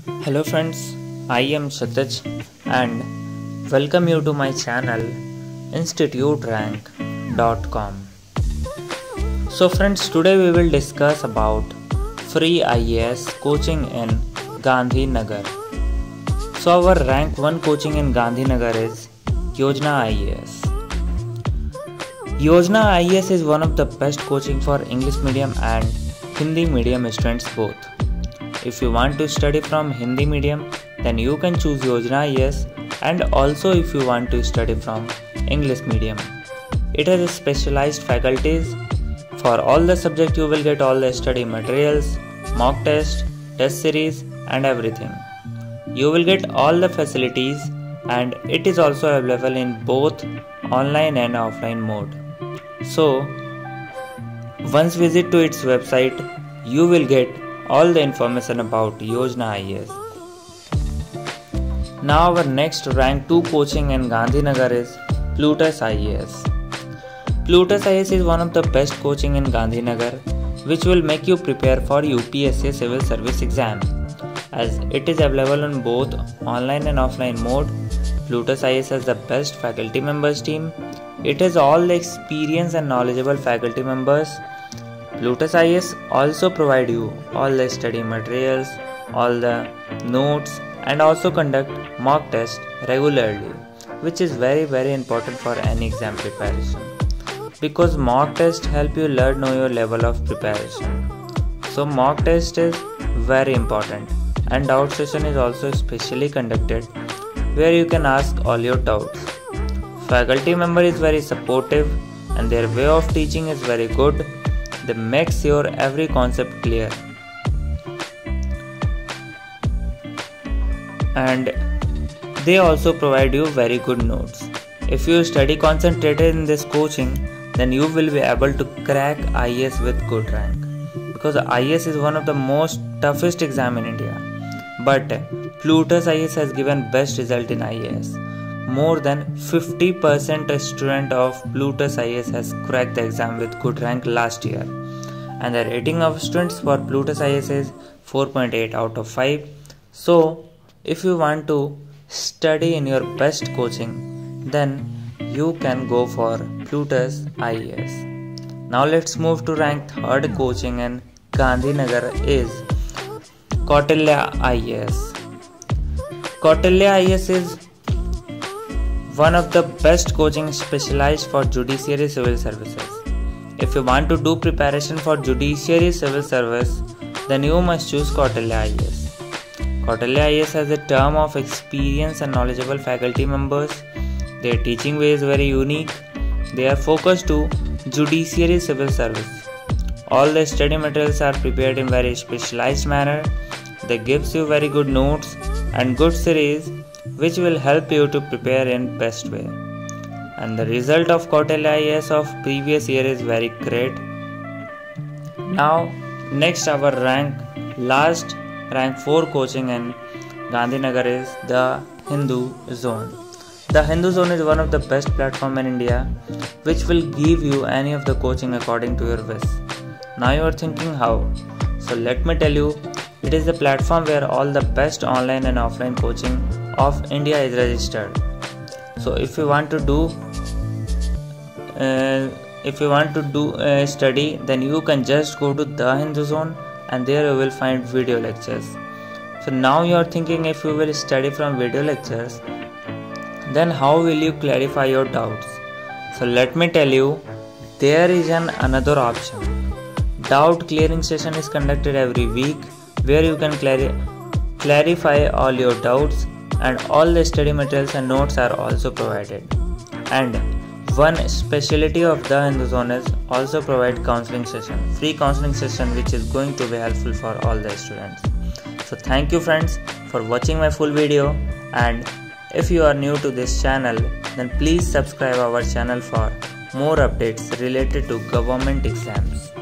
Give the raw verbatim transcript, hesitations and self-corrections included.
Hello friends, I am Kshitij and welcome you to my channel institute rank dot com. So friends, today we will discuss about free I A S coaching in Gandhinagar. So our rank one coaching in Gandhinagar is Yojana I A S. Yojana I A S is one of the best coaching for English medium and Hindi medium students both. If you want to study from Hindi medium, then you can choose Yojana I A S, and also if you want to study from English medium. It has specialized faculties. For all the subjects you will get all the study materials, mock test, test series and everything. You will get all the facilities and it is also available in both online and offline mode. So once visit to its website, you will get all the information about Yojana I A S. Now our next rank two coaching in Gandhinagar is Plutus I A S. Plutus I A S is one of the best coaching in Gandhinagar, which will make you prepare for U P S C civil service exam. As it is available on both online and offline mode, Plutus I A S has the best faculty members team. It has all the experienced and knowledgeable faculty members. Plutus I A S also provide you all the study materials, all the notes and also conduct mock test regularly, which is very very important for any exam preparation, because mock test help you learn know your level of preparation. So mock test is very important, and doubt session is also specially conducted where you can ask all your doubts. Faculty member is very supportive and their way of teaching is very good. They make your every concept clear, and they also provide you very good notes. If you study concentrated in this coaching, then you will be able to crack I A S with good rank, because I A S is one of the most toughest exam in India. But Plutus I A S has given best result in I A S. More than fifty percent student of Plutus I A S has cracked the exam with good rank last year, and the rating of students for Plutus I A S is four point eight out of five. So if you want to study in your best coaching, then you can go for Plutus I A S. Now let's move to rank third coaching in Gandhinagar is Kautilya I A S. Kautilya I A S is one of the best coaching specialized for judiciary civil services. If you want to do preparation for judiciary civil service, then you must choose Kautilya I A S. Kautilya I A S has a term of experienced and knowledgeable faculty members. Their teaching way is very unique. They are focused to judiciary civil service. All the study materials are prepared in very specialized manner. They gives you very good notes and good series, which will help you to prepare in best way. And the result of Kautilya I A S of previous year is very great. Now next our rank last rank four coaching in Gandhinagar is the Hindu Zone. The Hindu Zone is one of the best platform in India, which will give you any of the coaching according to your wish. Now you are thinking how? So let me tell you, it is the platform where all the best online and offline coaching of India is registered. So if you want to do uh, if you want to do uh, study, then you can just go to the Hindu Zone, and there you will find video lectures. So now you are thinking, if you will study from video lectures, then how will you clarify your doubts? So let me tell you, there is an another option. Doubt clearing session is conducted every week, where you can clari clarify all your doubts, and all the study materials and notes are also provided. And one specialty of the Hindu Zone is also provide counseling session, free counseling session, which is going to be helpful for all the students. So thank you friends for watching my full video, and if you are new to this channel, then please subscribe our channel for more updates related to government exams.